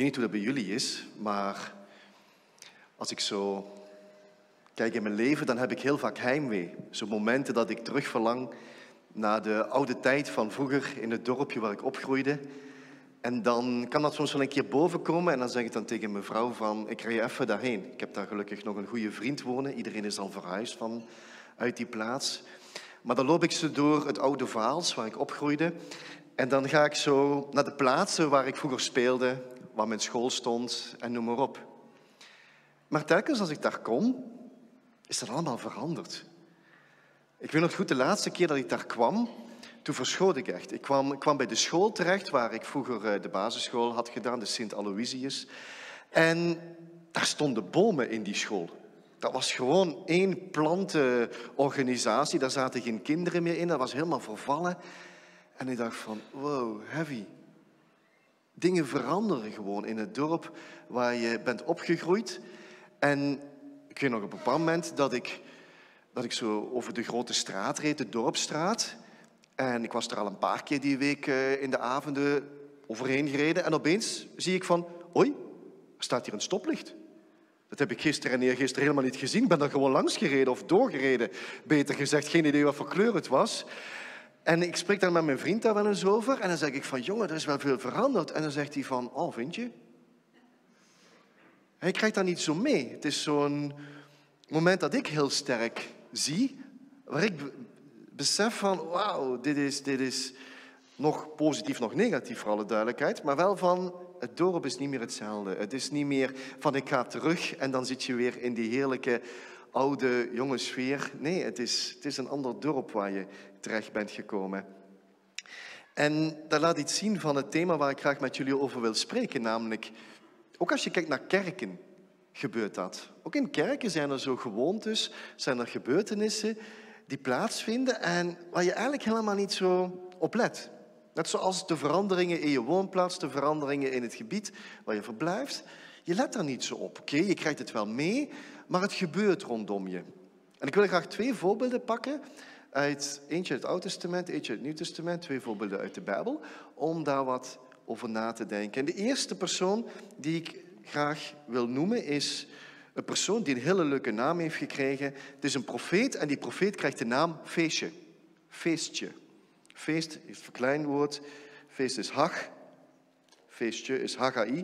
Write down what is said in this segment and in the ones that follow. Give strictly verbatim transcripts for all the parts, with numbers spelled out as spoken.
niet hoe dat bij jullie is, maar als ik zo kijk in mijn leven, dan heb ik heel vaak heimwee. Zo'n momenten dat ik terugverlang naar de oude tijd van vroeger in het dorpje waar ik opgroeide. En dan kan dat soms wel een keer bovenkomen en dan zeg ik dan tegen mijn vrouw van, ik rij even daarheen. Ik heb daar gelukkig nog een goede vriend wonen. Iedereen is al verhuisd van uit die plaats. Maar dan loop ik zo door het oude Vaals waar ik opgroeide. En dan ga ik zo naar de plaatsen waar ik vroeger speelde, waar mijn school stond en noem maar op. Maar telkens als ik daar kom, is dat allemaal veranderd. Ik weet nog goed, de laatste keer dat ik daar kwam, toen verschoot ik echt. Ik kwam, ik kwam bij de school terecht, waar ik vroeger de basisschool had gedaan, de Sint Aloysius. En daar stonden bomen in die school. Dat was gewoon één plantenorganisatie, daar zaten geen kinderen meer in, dat was helemaal vervallen. En ik dacht van, wow, heavy. Dingen veranderen gewoon in het dorp waar je bent opgegroeid. En ik weet nog op een bepaald moment dat ik, dat ik zo over de grote straat reed, de Dorpsstraat. En ik was er al een paar keer die week in de avonden overheen gereden. En opeens zie ik van, oei, er staat hier een stoplicht. Dat heb ik gisteren en eergisteren helemaal niet gezien. Ik ben er gewoon langs gereden of doorgereden. Beter gezegd, geen idee wat voor kleur het was. En ik spreek daar met mijn vriend daar wel eens over. En dan zeg ik van, jongen, er is wel veel veranderd. En dan zegt hij van, oh, vind je? Hij krijgt dat niet zo mee. Het is zo'n moment dat ik heel sterk zie, waar ik besef van, wauw, dit is, dit is nog positief, nog negatief voor alle duidelijkheid, maar wel van, het dorp is niet meer hetzelfde. Het is niet meer van, ik ga terug en dan zit je weer in die heerlijke, oude, jonge sfeer. Nee, het is, het is een ander dorp waar je terecht bent gekomen. En dat laat iets zien van het thema waar ik graag met jullie over wil spreken, namelijk, ook als je kijkt naar kerken, gebeurt dat. Ook in kerken zijn er zo gewoontes, zijn er gebeurtenissen die plaatsvinden en waar je eigenlijk helemaal niet zo op let. Net zoals de veranderingen in je woonplaats, de veranderingen in het gebied waar je verblijft. Je let daar niet zo op. Oké, je krijgt het wel mee, maar het gebeurt rondom je. En ik wil graag twee voorbeelden pakken. Uit, eentje uit het Oude Testament, eentje uit het Nieuw Testament. Twee voorbeelden uit de Bijbel, om daar wat over na te denken. En de eerste persoon die ik graag wil noemen is een persoon die een hele leuke naam heeft gekregen. Het is een profeet en die profeet krijgt de naam Feestje. Feestje. Feest is een verkleinwoord. Feest is Hag. Feestje is Haggai.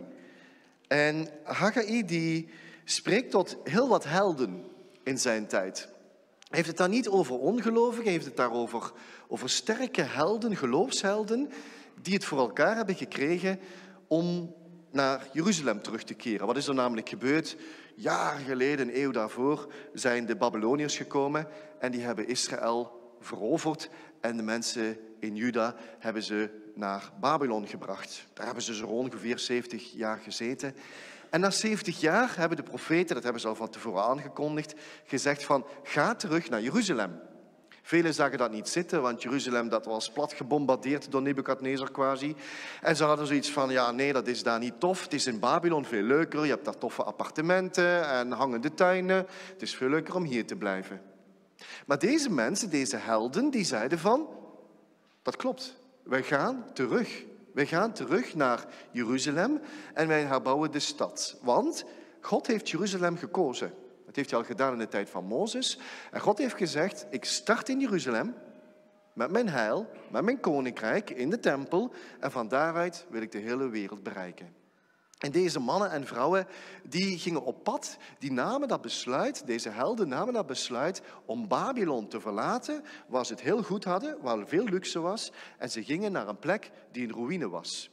En Haggai die spreekt tot heel wat helden in zijn tijd. Hij heeft het daar niet over ongelovigen, hij heeft het daar over, over sterke helden, geloofshelden, die het voor elkaar hebben gekregen om naar Jeruzalem terug te keren. Wat is er namelijk gebeurd? Jaren geleden, een eeuw daarvoor, zijn de Babyloniërs gekomen en die hebben Israël veroverd en de mensen in Juda hebben ze naar Babylon gebracht. Daar hebben ze zo ongeveer zeventig jaar gezeten. En na zeventig jaar hebben de profeten, dat hebben ze al van tevoren aangekondigd, gezegd van, ga terug naar Jeruzalem. Velen zagen dat niet zitten, want Jeruzalem dat was plat gebombardeerd door Nebukadnezar quasi. En ze hadden zoiets van, ja nee, dat is daar niet tof. Het is in Babylon veel leuker, je hebt daar toffe appartementen en hangende tuinen. Het is veel leuker om hier te blijven. Maar deze mensen, deze helden, die zeiden van, dat klopt, wij gaan terug. Wij gaan terug naar Jeruzalem en wij herbouwen de stad. Want God heeft Jeruzalem gekozen. Dat heeft hij al gedaan in de tijd van Mozes. En God heeft gezegd, ik start in Jeruzalem met mijn heil, met mijn koninkrijk in de tempel. En van daaruit wil ik de hele wereld bereiken. En deze mannen en vrouwen, die gingen op pad, die namen dat besluit, deze helden namen dat besluit om Babylon te verlaten, waar ze het heel goed hadden, waar er veel luxe was. En ze gingen naar een plek die een ruïne was.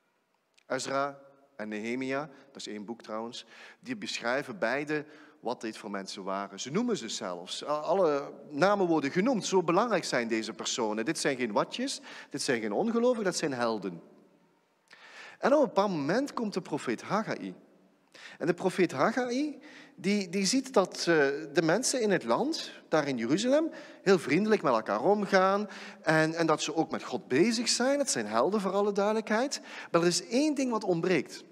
Ezra en Nehemia, dat is één boek trouwens, die beschrijven beide wat dit voor mensen waren. Ze noemen ze zelfs. Alle namen worden genoemd. Zo belangrijk zijn deze personen. Dit zijn geen watjes, dit zijn geen ongelovigen, dat zijn helden. En op een bepaald moment komt de profeet Haggai. En de profeet Haggai, die, die ziet dat uh, de mensen in het land, daar in Jeruzalem, heel vriendelijk met elkaar omgaan. En, en dat ze ook met God bezig zijn. Het zijn helden voor alle duidelijkheid. Maar er is één ding wat ontbreekt.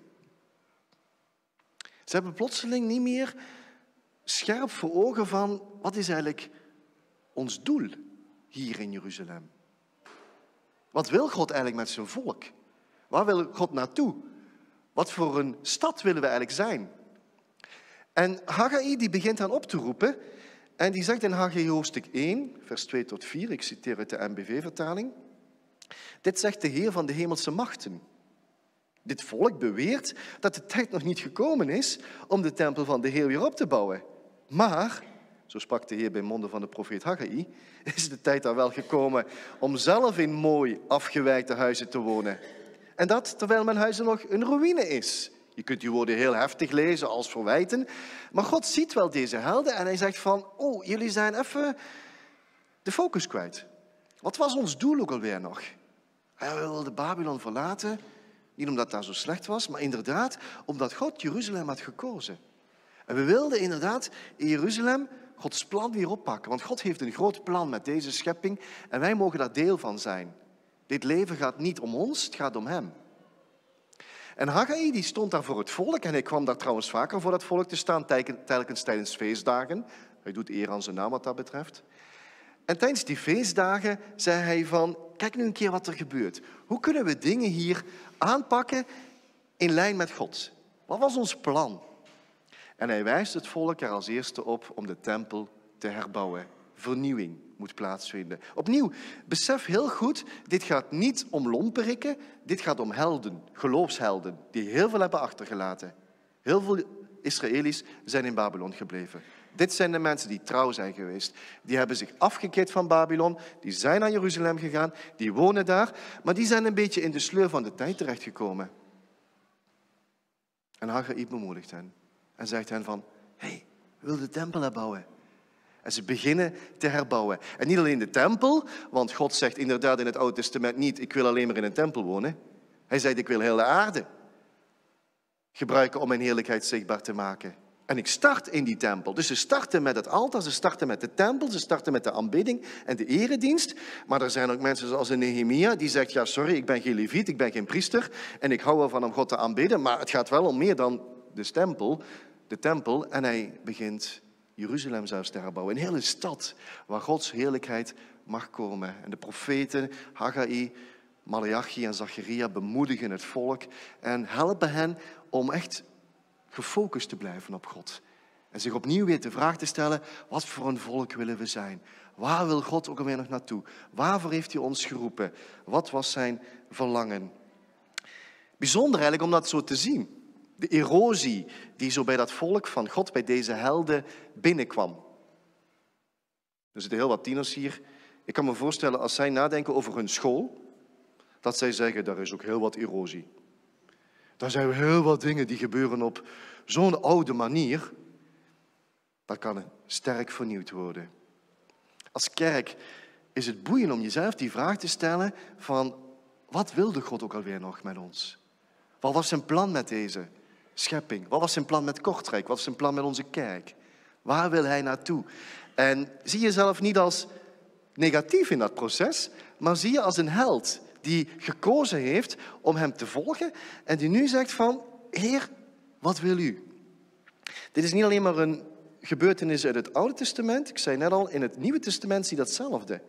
Ze hebben plotseling niet meer scherp voor ogen van, wat is eigenlijk ons doel hier in Jeruzalem? Wat wil God eigenlijk met zijn volk? Waar wil God naartoe? Wat voor een stad willen we eigenlijk zijn? En Haggai die begint aan op te roepen en die zegt in Haggai hoofdstuk één, vers twee tot vier, ik citeer uit de N B V-vertaling. Dit zegt de Heer van de hemelse machten. Dit volk beweert dat de tijd nog niet gekomen is om de tempel van de Heer weer op te bouwen. Maar, zo sprak de Heer bij monden van de profeet Haggai, is de tijd dan wel gekomen om zelf in mooi afgewijkte huizen te wonen. En dat terwijl mijn huizen nog een ruïne is. Je kunt die woorden heel heftig lezen als verwijten. Maar God ziet wel deze helden en hij zegt van, oh, jullie zijn even de focus kwijt. Wat was ons doel ook alweer nog? Ja, we wilden Babylon verlaten, niet omdat het daar zo slecht was, maar inderdaad omdat God Jeruzalem had gekozen. En we wilden inderdaad in Jeruzalem Gods plan weer oppakken. Want God heeft een groot plan met deze schepping en wij mogen daar deel van zijn. Dit leven gaat niet om ons, het gaat om hem. En Haggai die stond daar voor het volk en hij kwam daar trouwens vaker voor dat volk te staan, telkens tijdens feestdagen. Hij doet eer aan zijn naam wat dat betreft. En tijdens die feestdagen zei hij van, kijk nu een keer wat er gebeurt. Hoe kunnen we dingen hier aanpakken in lijn met God? Wat was ons plan? En hij wijst het volk er als eerste op om de tempel te herbouwen. Vernieuwing moet plaatsvinden. Opnieuw, besef heel goed, dit gaat niet om lomperikken, dit gaat om helden, geloofshelden, die heel veel hebben achtergelaten. Heel veel Israëli's zijn in Babylon gebleven. Dit zijn de mensen die trouw zijn geweest. Die hebben zich afgekeerd van Babylon, die zijn naar Jeruzalem gegaan, die wonen daar, maar die zijn een beetje in de sleur van de tijd terechtgekomen. En Haggai bemoedigt hen en zegt hen van, hé, hey, we willen de tempel herbouwen. En ze beginnen te herbouwen. En niet alleen de tempel, want God zegt inderdaad in het Oude Testament niet, ik wil alleen maar in een tempel wonen. Hij zegt, ik wil heel de aarde gebruiken om mijn heerlijkheid zichtbaar te maken. En ik start in die tempel. Dus ze starten met het altaar, ze starten met de tempel, ze starten met de aanbidding en de eredienst. Maar er zijn ook mensen zoals een Nehemia die zegt, ja sorry, ik ben geen leviet, ik ben geen priester en ik hou ervan om God te aanbidden, maar het gaat wel om meer dan de tempel, de tempel. En hij begint Jeruzalem zelfs te herbouwen. Een hele stad waar Gods heerlijkheid mag komen. En de profeten, Haggai, Maleachi en Zacharia bemoedigen het volk en helpen hen om echt gefocust te blijven op God. En zich opnieuw weer de vraag te stellen, wat voor een volk willen we zijn? Waar wil God ook alweer nog naartoe? Waarvoor heeft hij ons geroepen? Wat was zijn verlangen? Bijzonder eigenlijk om dat zo te zien. De erosie die zo bij dat volk van God, bij deze helden, binnenkwam. Er zitten heel wat tieners hier. Ik kan me voorstellen, als zij nadenken over hun school, dat zij zeggen, daar is ook heel wat erosie. Daar zijn heel wat dingen die gebeuren op zo'n oude manier. Dat kan sterk vernieuwd worden. Als kerk is het boeiend om jezelf die vraag te stellen van, wat wilde God ook alweer nog met ons? Wat was zijn plan met deze schepping? Wat was zijn plan met Kortrijk? Wat was zijn plan met onze kerk? Waar wil hij naartoe? En zie jezelf niet als negatief in dat proces, maar zie je als een held die gekozen heeft om hem te volgen en die nu zegt van, Heer, wat wil u? Dit is niet alleen maar een gebeurtenis uit het Oude Testament. Ik zei net al, in het Nieuwe Testament zie je datzelfde.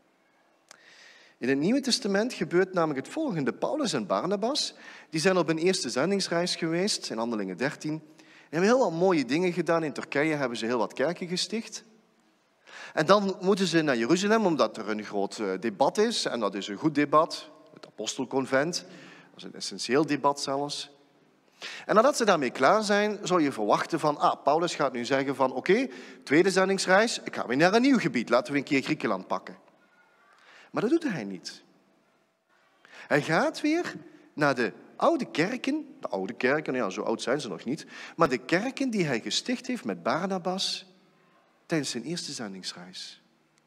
In het Nieuwe Testament gebeurt namelijk het volgende. Paulus en Barnabas, die zijn op een eerste zendingsreis geweest, in Handelingen dertien. En hebben heel wat mooie dingen gedaan. In Turkije hebben ze heel wat kerken gesticht. En dan moeten ze naar Jeruzalem, omdat er een groot debat is. En dat is een goed debat, het apostelconvent. Dat is een essentieel debat zelfs. En nadat ze daarmee klaar zijn, zou je verwachten van, ah, Paulus gaat nu zeggen van, oké, okay, tweede zendingsreis, ik ga weer naar een nieuw gebied. Laten we een keer Griekenland pakken. Maar dat doet hij niet. Hij gaat weer naar de oude kerken, de oude kerken, ja, zo oud zijn ze nog niet, maar de kerken die hij gesticht heeft met Barnabas tijdens zijn eerste zendingsreis.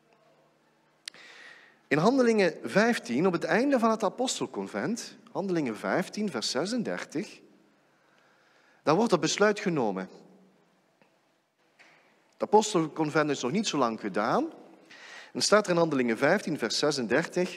In Handelingen vijftien, op het einde van het apostelconvent, Handelingen vijftien, vers zesendertig, daar wordt dat besluit genomen. Het apostelconvent is nog niet zo lang gedaan. En staat er in Handelingen vijftien, vers zesendertig.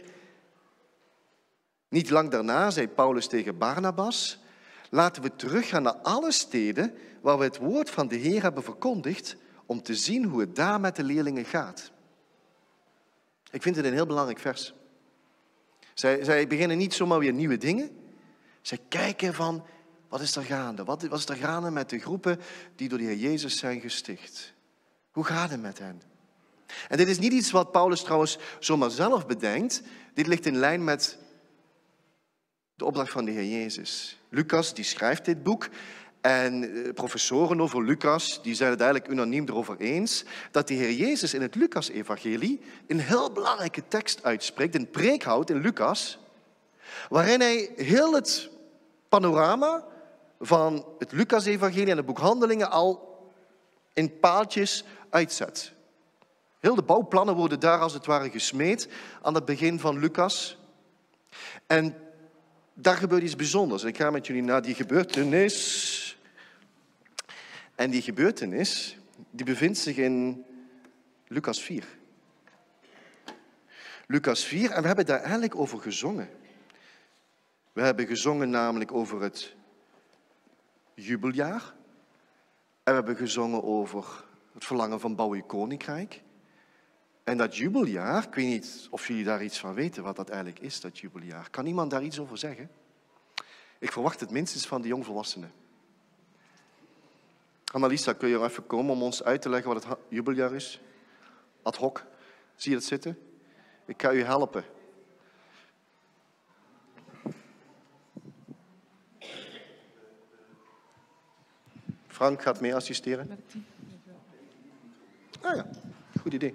Niet lang daarna zei Paulus tegen Barnabas, laten we teruggaan naar alle steden waar we het woord van de Heer hebben verkondigd, om te zien hoe het daar met de leerlingen gaat. Ik vind het een heel belangrijk vers. Zij, zij beginnen niet zomaar weer nieuwe dingen. Zij kijken van, Wat is er gaande? Wat is er gaande met de groepen die door de Heer Jezus zijn gesticht? Hoe gaat het met hen? En dit is niet iets wat Paulus trouwens zomaar zelf bedenkt. Dit ligt in lijn met de opdracht van de Heer Jezus. Lucas die schrijft dit boek. En professoren over Lucas die zijn het eigenlijk unaniem erover eens dat de Heer Jezus in het Lucas-evangelie een heel belangrijke tekst uitspreekt, een preek houdt in Lucas, waarin hij heel het panorama van het Lucas-evangelie en het boek Handelingen al in paaltjes uitzet. Heel de bouwplannen worden daar als het ware gesmeed aan het begin van Lucas. En daar gebeurt iets bijzonders. Ik ga met jullie naar die gebeurtenis. En die gebeurtenis die bevindt zich in Lucas vier. Lucas vier, en we hebben daar eigenlijk over gezongen. We hebben gezongen namelijk over het jubeljaar. En we hebben gezongen over het verlangen van bouw je koninkrijk. En dat jubeljaar, ik weet niet of jullie daar iets van weten, wat dat eigenlijk is, dat jubeljaar. Kan iemand daar iets over zeggen? Ik verwacht het minstens van de jongvolwassenen. Annalisa, kun je er even komen om ons uit te leggen wat het jubeljaar is? Ad hoc. Zie je dat zitten? Ik ga u helpen. Frank gaat mee assisteren. Ah ja, goed idee.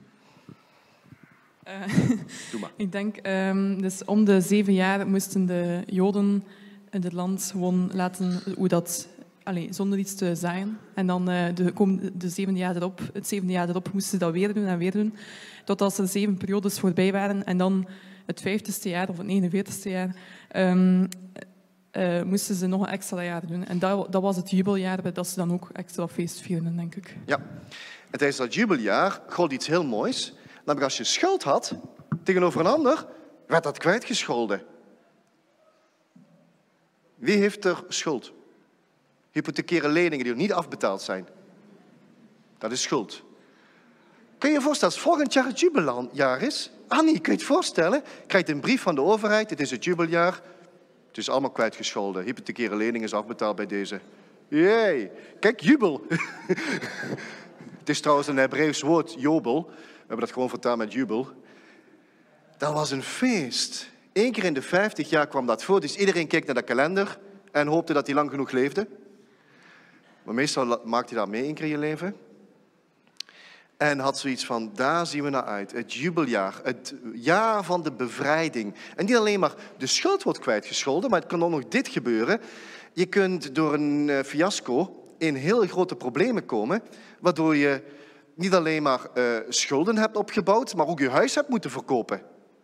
Uh, Doe maar. Ik denk, um, dus om de zeven jaar moesten de Joden in het land gewoon laten hoe dat, allez, zonder iets te zaaien. En dan uh, de, kom, de zevende jaar erop, het zevende jaar erop moesten ze dat weer doen en weer doen. Tot als er zeven periodes voorbij waren. En dan het vijftigste jaar of het negenenveertigste jaar um, uh, moesten ze nog een extra jaar doen. En dat, dat was het jubeljaar dat ze dan ook extra feest vierden, denk ik. Ja, en tijdens dat jubeljaar gold iets heel moois. Namelijk als je schuld had tegenover een ander, werd dat kwijtgescholden. Wie heeft er schuld? Hypothecaire leningen die nog niet afbetaald zijn. Dat is schuld. Kun je je voorstellen, als volgend jaar het jubeljaar is? Annie, kun je het voorstellen? Krijgt een brief van de overheid, het is het jubeljaar. Het is allemaal kwijtgescholden. Hypothecaire lening is afbetaald bij deze. Jee, kijk, jubel. Het is trouwens een Hebreeuws woord, jobel. We hebben dat gewoon vertaald met jubel. Dat was een feest. Eén keer in de vijftig jaar kwam dat voor. Dus iedereen keek naar de kalender en hoopte dat hij lang genoeg leefde. Maar meestal maakte hij dat mee één keer in je leven. En had zoiets van, daar zien we naar uit. Het jubeljaar, het jaar van de bevrijding. En niet alleen maar de schuld wordt kwijtgescholden, maar het kan ook nog dit gebeuren. Je kunt door een fiasco in heel grote problemen komen, waardoor je niet alleen maar uh, schulden hebt opgebouwd, maar ook je huis hebt moeten verkopen.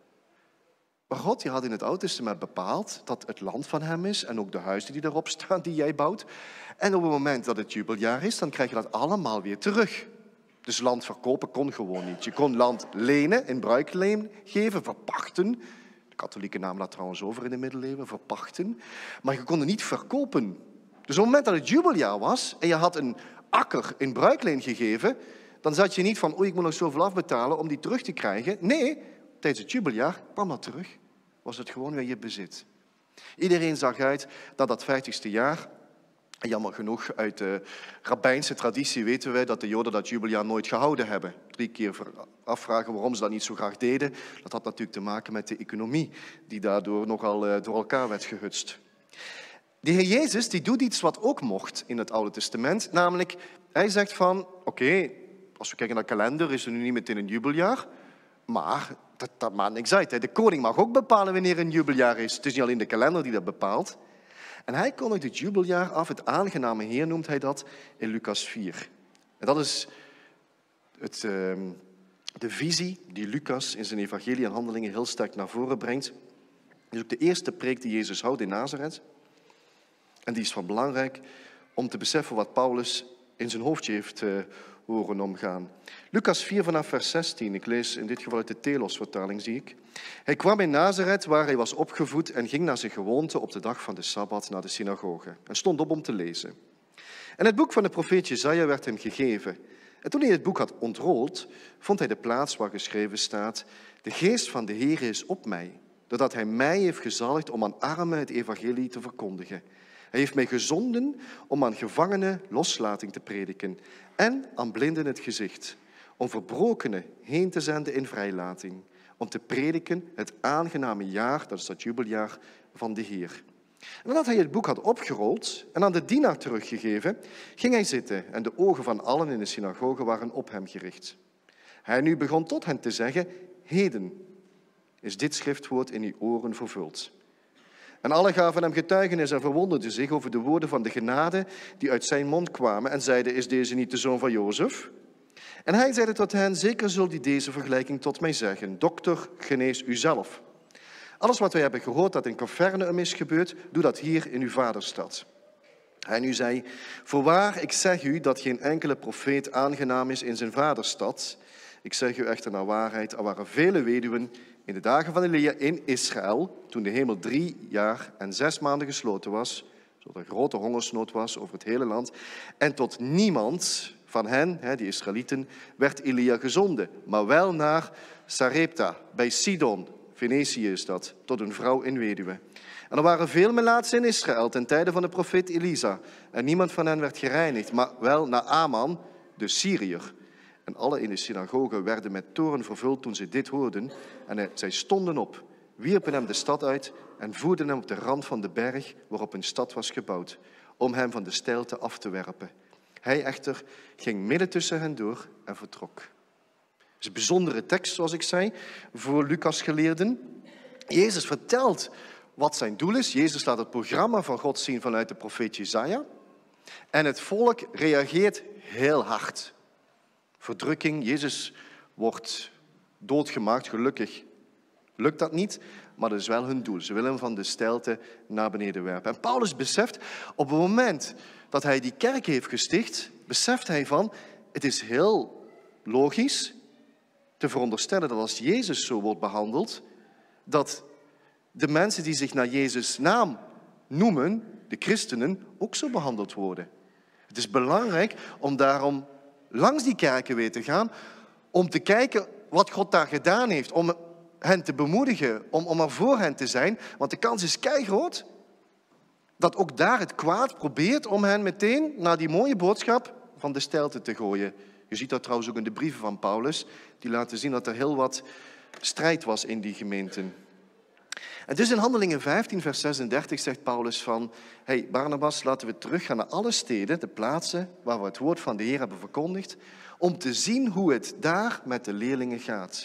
Maar God die had in het Oude Testament bepaald dat het land van hem is en ook de huizen die erop staan die jij bouwt. En op het moment dat het jubeljaar is, dan krijg je dat allemaal weer terug. Dus land verkopen kon gewoon niet. Je kon land lenen, in bruikleen geven, verpachten. De katholieken namen dat trouwens over in de middeleeuwen, verpachten. Maar je kon het niet verkopen. Dus op het moment dat het jubeljaar was en je had een akker in bruikleen gegeven, dan zat je niet van, oei, ik moet nog zoveel afbetalen om die terug te krijgen. Nee, tijdens het jubeljaar kwam dat terug. Was het gewoon weer je bezit. Iedereen zag uit dat dat vijftigste jaar, en jammer genoeg, uit de rabbijnse traditie weten wij dat de Joden dat jubeljaar nooit gehouden hebben. Drie keer afvragen waarom ze dat niet zo graag deden. Dat had natuurlijk te maken met de economie, die daardoor nogal door elkaar werd gehutst. De Heer Jezus die doet iets wat ook mocht in het Oude Testament. Namelijk, hij zegt van, oké, okay, als we kijken naar de kalender is er nu niet meteen een jubeljaar. Maar dat, dat maakt niks uit. Hè. De koning mag ook bepalen wanneer een jubeljaar is. Het is niet alleen de kalender die dat bepaalt. En hij kondigt het jubeljaar af, het aangename Heer noemt hij dat, in Lucas vier. En dat is het, uh, de visie die Lucas in zijn evangelie en handelingen heel sterk naar voren brengt. Het is ook de eerste preek die Jezus houdt in Nazareth. En die is van belangrijk om te beseffen wat Paulus in zijn hoofdje heeft uh, horen omgaan. Lucas vier vanaf vers zestien, ik lees in dit geval uit de Telos-vertaling, zie ik. Hij kwam in Nazareth, waar hij was opgevoed, en ging naar zijn gewoonte op de dag van de Sabbat naar de synagoge. En stond op om te lezen. En het boek van de profeet Jesaja werd hem gegeven. En toen hij het boek had ontrold, vond hij de plaats waar geschreven staat: de geest van de Heere is op mij, doordat hij mij heeft gezalfd om aan armen het evangelie te verkondigen. Hij heeft mij gezonden om aan gevangenen loslating te prediken en aan blinden het gezicht, om verbrokenen heen te zenden in vrijlating, om te prediken het aangename jaar, dat is dat jubeljaar van de Heer. En nadat hij het boek had opgerold en aan de dienaar teruggegeven, ging hij zitten en de ogen van allen in de synagoge waren op hem gericht. Hij nu begon tot hen te zeggen, heden is dit schriftwoord in uw oren vervuld. En alle gaven hem getuigenis en verwonderden zich over de woorden van de genade die uit zijn mond kwamen en zeiden, is deze niet de zoon van Jozef? En hij zeide tot hen, zeker zult u deze vergelijking tot mij zeggen, dokter, genees uzelf. Alles wat wij hebben gehoord dat in Capernaum is gebeurd, doe dat hier in uw vaderstad. Hij nu zei, voorwaar, ik zeg u dat geen enkele profeet aangenaam is in zijn vaderstad. Ik zeg u echter naar waarheid, er waren vele weduwen in de dagen van Elia in Israël, toen de hemel drie jaar en zes maanden gesloten was, zodat er grote hongersnood was over het hele land. En tot niemand van hen, die Israëlieten, werd Elia gezonden, maar wel naar Sarepta, bij Sidon, Venetië is dat, tot een vrouw in weduwe. En er waren veel melaatsen in Israël ten tijde van de profeet Elisa. En niemand van hen werd gereinigd, maar wel Naaman, de Syriër. En alle in de synagoge werden met toorn vervuld toen ze dit hoorden. En zij stonden op, wierpen hem de stad uit en voerden hem op de rand van de berg waarop een stad was gebouwd, om hem van de steilte af te werpen. Hij echter ging midden tussen hen door en vertrok. Het is een bijzondere tekst, zoals ik zei, voor Lucas-geleerden. Jezus vertelt wat zijn doel is. Jezus laat het programma van God zien vanuit de profeet Jesaja. En het volk reageert heel hard. Verdrukking, Jezus wordt doodgemaakt, gelukkig lukt dat niet, maar dat is wel hun doel. Ze willen hem van de steilte naar beneden werpen. En Paulus beseft, op het moment dat hij die kerk heeft gesticht, beseft hij van, het is heel logisch te veronderstellen dat als Jezus zo wordt behandeld, dat de mensen die zich naar Jezus' naam noemen, de christenen, ook zo behandeld worden. Het is belangrijk om daarom langs die kerken weer te gaan, om te kijken wat God daar gedaan heeft, om hen te bemoedigen, om, om er voor hen te zijn. Want de kans is keigroot dat ook daar het kwaad probeert om hen meteen naar die mooie boodschap van de steilte te gooien. Je ziet dat trouwens ook in de brieven van Paulus, die laten zien dat er heel wat strijd was in die gemeenten. En dus in Handelingen vijftien, vers zesendertig zegt Paulus van, hey Barnabas, laten we teruggaan naar alle steden, de plaatsen waar we het woord van de Heer hebben verkondigd, om te zien hoe het daar met de leerlingen gaat.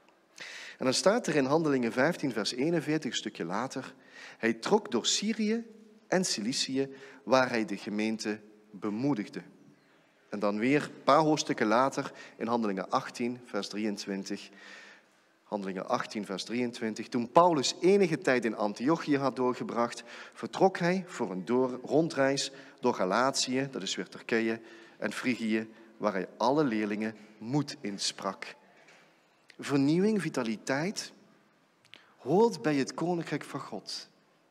En dan staat er in Handelingen vijftien, vers eenenveertig, een stukje later, hij trok door Syrië en Cilicië, waar hij de gemeente bemoedigde. En dan weer een paar hoofdstukken later in Handelingen achttien, vers drieëntwintig. Handelingen achttien, vers drieëntwintig. Toen Paulus enige tijd in Antiochië had doorgebracht, vertrok hij voor een door, rondreis door Galatië, dat is weer Turkije, en Frigië, waar hij alle leerlingen moed insprak. Vernieuwing, vitaliteit, hoort bij het koninkrijk van God.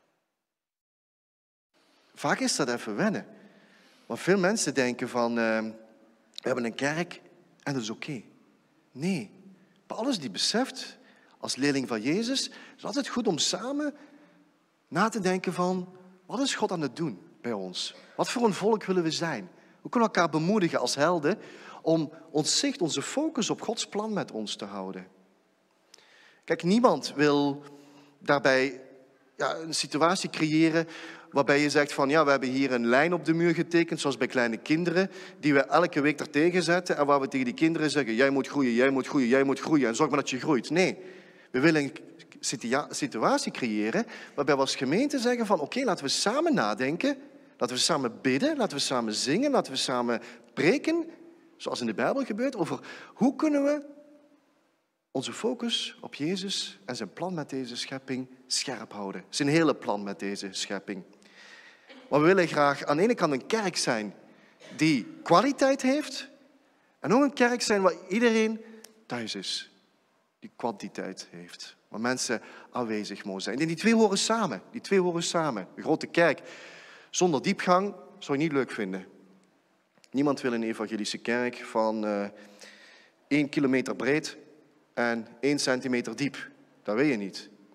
Vaak is dat even wennen. Want veel mensen denken van, uh, we hebben een kerk en dat is oké. Okay. Nee, Paulus die beseft, als leerling van Jezus, is het altijd goed om samen na te denken van, wat is God aan het doen bij ons? Wat voor een volk willen we zijn? Hoe kunnen we elkaar bemoedigen als helden om ons zicht, onze focus op Gods plan met ons te houden? Kijk, niemand wil daarbij ja, een situatie creëren waarbij je zegt van ja, we hebben hier een lijn op de muur getekend, zoals bij kleine kinderen, die we elke week ertegen zetten en waar we tegen die kinderen zeggen, jij moet groeien, jij moet groeien, jij moet groeien en zorg maar dat je groeit. Nee, we willen een situatie creëren waarbij we als gemeente zeggen van oké, okay, laten we samen nadenken, laten we samen bidden, laten we samen zingen, laten we samen preken, zoals in de Bijbel gebeurt, over hoe kunnen we onze focus op Jezus en zijn plan met deze schepping scherp houden. Zijn hele plan met deze schepping. Maar we willen graag aan de ene kant een kerk zijn die kwaliteit heeft en ook een kerk zijn waar iedereen thuis is. Die kwantiteit heeft. Waar mensen aanwezig mogen zijn. En die twee horen samen. Die twee horen samen. Een grote kerk zonder diepgang zou je niet leuk vinden. Niemand wil een evangelische kerk van uh, één kilometer breed en één centimeter diep. Dat wil je niet.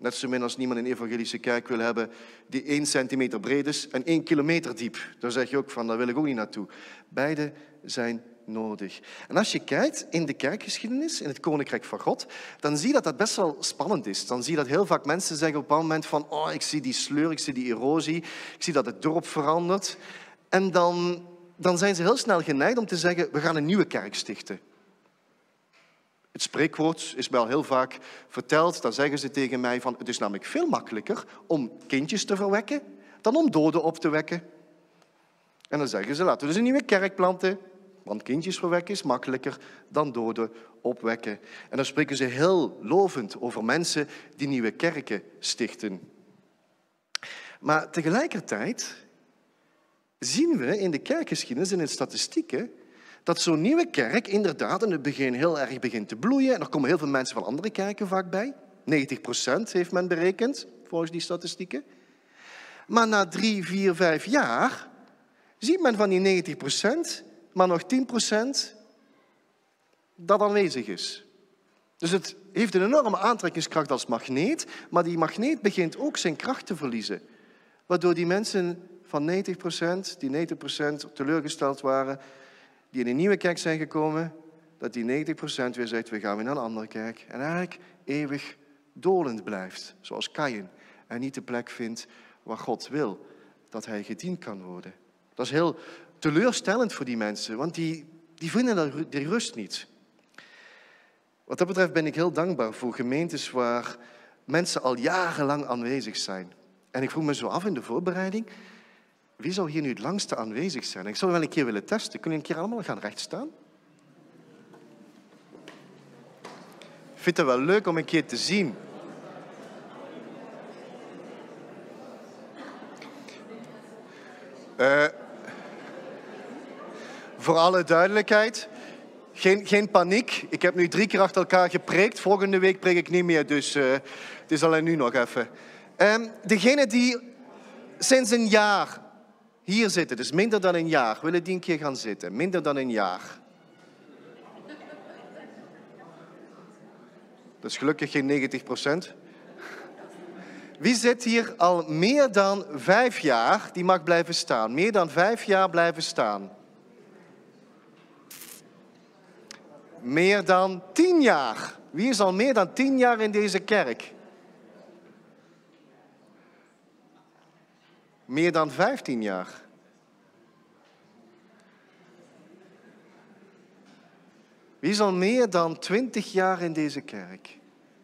Net zo min als niemand een evangelische kerk wil hebben die één centimeter breed is en één kilometer diep. Daar zeg je ook van, daar wil ik ook niet naartoe. Beide zijn nodig. En als je kijkt in de kerkgeschiedenis, in het Koninkrijk van God, dan zie je dat dat best wel spannend is. Dan zie je dat heel vaak mensen zeggen op een bepaald moment van, oh, ik zie die sleur, ik zie die erosie, ik zie dat het dorp verandert. En dan, dan zijn ze heel snel geneigd om te zeggen, we gaan een nieuwe kerk stichten. Het spreekwoord is mij al heel vaak verteld. Dan zeggen ze tegen mij van, het is namelijk veel makkelijker om kindjes te verwekken dan om doden op te wekken. En dan zeggen ze, laten we dus een nieuwe kerk planten. Want kindjes verwekken is makkelijker dan doden opwekken. En dan spreken ze heel lovend over mensen die nieuwe kerken stichten. Maar tegelijkertijd zien we in de kerkgeschiedenis en in de statistieken dat zo'n nieuwe kerk inderdaad in het begin heel erg begint te bloeien. En er komen heel veel mensen van andere kerken vaak bij. negentig procent heeft men berekend, volgens die statistieken. Maar na drie, vier, vijf jaar ziet men van die negentig procent maar nog tien procent dat aanwezig is. Dus het heeft een enorme aantrekkingskracht als magneet, maar die magneet begint ook zijn kracht te verliezen. Waardoor die mensen van negentig procent, die negentig procent teleurgesteld waren, die in een nieuwe kerk zijn gekomen, dat die negentig procent weer zegt, we gaan weer naar een andere kerk. En eigenlijk eeuwig dolend blijft, zoals Kaïn. En niet de plek vindt waar God wil dat hij gediend kan worden. Dat is heel teleurstellend voor die mensen, want die, die vinden die rust niet. Wat dat betreft ben ik heel dankbaar voor gemeentes waar mensen al jarenlang aanwezig zijn. En ik vroeg me zo af in de voorbereiding, wie zou hier nu het langste aanwezig zijn? Ik zou wel een keer willen testen. Kunnen we een keer allemaal gaan rechtstaan? Ik vind het wel leuk om een keer te zien. Uh, voor alle duidelijkheid, geen, geen paniek. Ik heb nu drie keer achter elkaar gepreekt. Volgende week preek ik niet meer, dus uh, het is alleen nu nog even. Um, degene die sinds een jaar hier zitten, dus minder dan een jaar, willen die een keer gaan zitten. Minder dan een jaar. Dat is gelukkig geen negentig procent. Wie zit hier al meer dan vijf jaar, die mag blijven staan. Meer dan vijf jaar blijven staan. Meer dan tien jaar. Wie is al meer dan tien jaar in deze kerk? Meer dan vijftien jaar. Wie is al meer dan twintig jaar in deze kerk?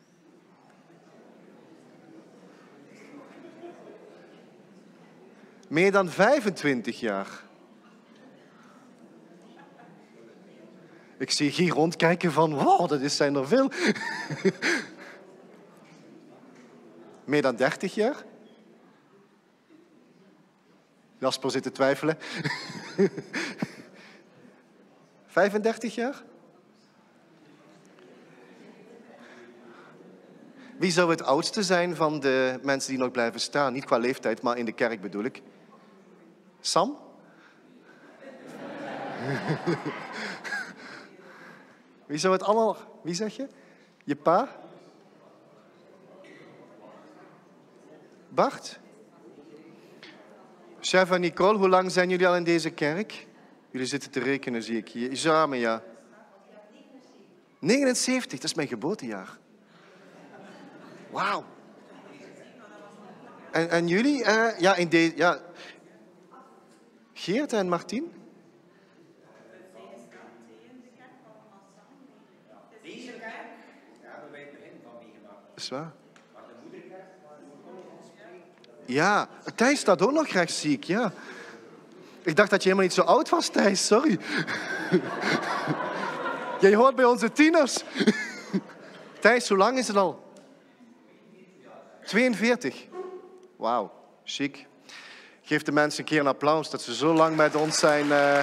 Meer dan vijfentwintig jaar. Ik zie hier rondkijken van, wow, dat is, zijn er veel. Meer dan dertig jaar? Jasper zit te twijfelen. vijfendertig jaar? Wie zou het oudste zijn van de mensen die nog blijven staan? Niet qua leeftijd, maar in de kerk bedoel ik. Sam? Wie zou het allemaal... Wie zeg je? Je pa? Bart? Chef en Nicole, hoe lang zijn jullie al in deze kerk? Jullie zitten te rekenen, zie ik hier. Samen, ja. negenenzeventig, dat is mijn geboortejaar. Wauw. En, en jullie? Uh, ja, in deze... Ja. Geert en Martien? Deze kerk? Ja, we weten het begin van meegemaakt. Dat is waar. Maar de moederkerk, ja, Thijs staat ook nog rechts, zie ik, ja. Ik dacht dat je helemaal niet zo oud was, Thijs, sorry. Jij hoort bij onze tieners. Thijs, hoe lang is het al? tweeënveertig. Wauw, chic. Geef de mensen een keer een applaus dat ze zo lang met ons zijn. Uh...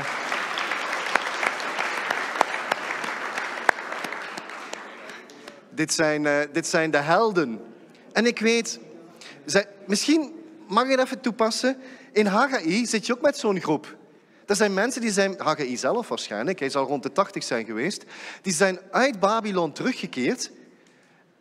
dit, zijn uh, dit zijn de helden. En ik weet, zij, misschien mag je het even toepassen. In Haggai zit je ook met zo'n groep. Dat zijn mensen die zijn, Haggai zelf waarschijnlijk, hij zal rond de tachtig zijn geweest, die zijn uit Babylon teruggekeerd.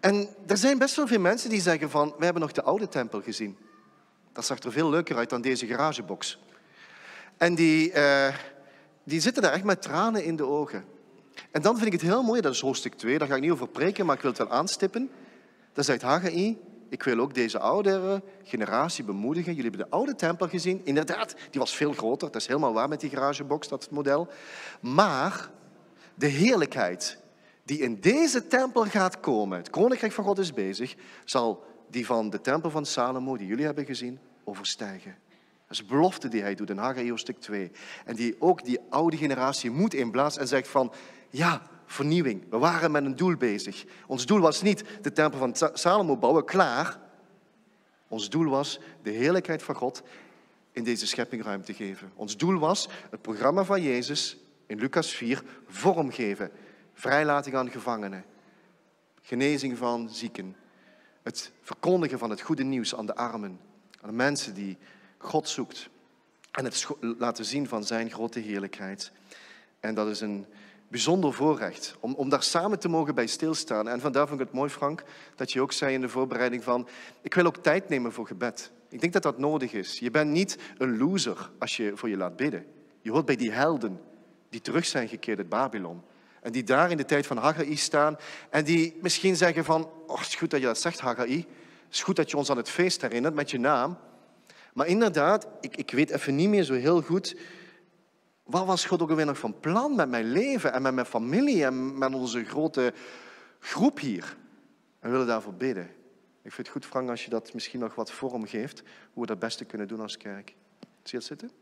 En er zijn best wel veel mensen die zeggen van, wij hebben nog de oude tempel gezien. Dat zag er veel leuker uit dan deze garagebox. En die, uh, die zitten daar echt met tranen in de ogen. En dan vind ik het heel mooi, dat is hoofdstuk twee, daar ga ik niet over preken, maar ik wil het wel aanstippen. Dan zegt Haggai, ik wil ook deze oudere generatie bemoedigen. Jullie hebben de oude tempel gezien. Inderdaad, die was veel groter. Dat is helemaal waar met die garagebox, dat is het model. Maar de heerlijkheid die in deze tempel gaat komen, het koninkrijk van God is bezig, zal die van de tempel van Salomo, die jullie hebben gezien, overstijgen. Dat is een belofte die hij doet in Haggai hoofdstuk twee. En die ook die oude generatie moed inblaast en zegt van, ja, vernieuwing. We waren met een doel bezig. Ons doel was niet de tempel van Salomo bouwen, klaar. Ons doel was de heerlijkheid van God in deze schepping ruimte geven. Ons doel was het programma van Jezus in Lucas vier vormgeven. Vrijlating aan gevangenen. Genezing van zieken. Het verkondigen van het goede nieuws aan de armen. Aan de mensen die God zoekt. En het laten zien van zijn grote heerlijkheid. En dat is een bijzonder voorrecht om, om daar samen te mogen bij stilstaan. En vandaar vond ik het mooi, Frank, dat je ook zei in de voorbereiding van, ik wil ook tijd nemen voor gebed. Ik denk dat dat nodig is. Je bent niet een loser als je voor je laat bidden. Je hoort bij die helden die terug zijn gekeerd uit Babylon. En die daar in de tijd van Haggai staan en die misschien zeggen van, oh, het is goed dat je dat zegt, Haggai. Het is goed dat je ons aan het feest herinnert met je naam. Maar inderdaad, ik, ik weet even niet meer zo heel goed, wat was God ook alweer nog van plan met mijn leven en met mijn familie en met onze grote groep hier? En we willen daarvoor bidden. Ik vind het goed, Frank, als je dat misschien nog wat vorm geeft, hoe we dat het beste kunnen doen als kerk. Zie je het zitten?